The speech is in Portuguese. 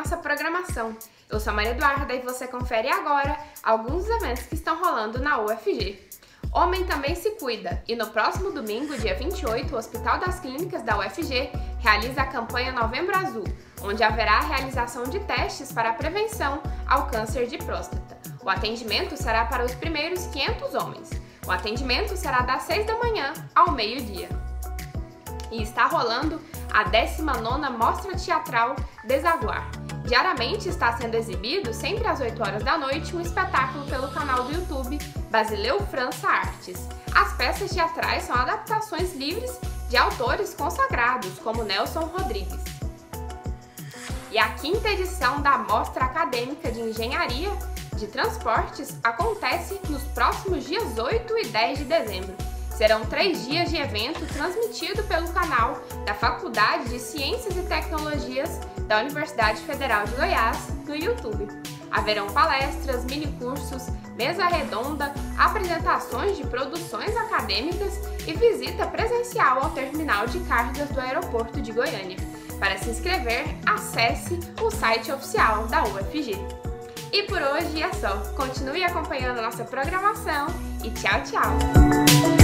nossa programação. Eu sou a Maria Eduarda e você confere agora alguns eventos que estão rolando na UFG. Homem também se cuida e no próximo domingo, dia 28, o Hospital das Clínicas da UFG realiza a campanha Novembro Azul, onde haverá a realização de testes para a prevenção ao câncer de próstata. O atendimento será para os primeiros 500 homens. O atendimento será das 6 da manhã ao meio-dia. E está rolando a 19ª Mostra Teatral Desaguar. Diariamente está sendo exibido, sempre às 8 horas da noite, um espetáculo pelo canal do YouTube Basileu França Artes. As peças teatrais são adaptações livres de autores consagrados, como Nelson Rodrigues. E a 5ª edição da Mostra Acadêmica de Engenharia de Transportes acontece nos próximos dias 8 e 10 de dezembro. Serão 3 dias de evento transmitido pelo canal da Faculdade de Ciências e Tecnologias da Universidade Federal de Goiás no YouTube. Haverão palestras, minicursos, mesa redonda, apresentações de produções acadêmicas e visita presencial ao terminal de cargas do aeroporto de Goiânia. Para se inscrever, acesse o site oficial da UFG. E por hoje é só. Continue acompanhando nossa programação e tchau, tchau!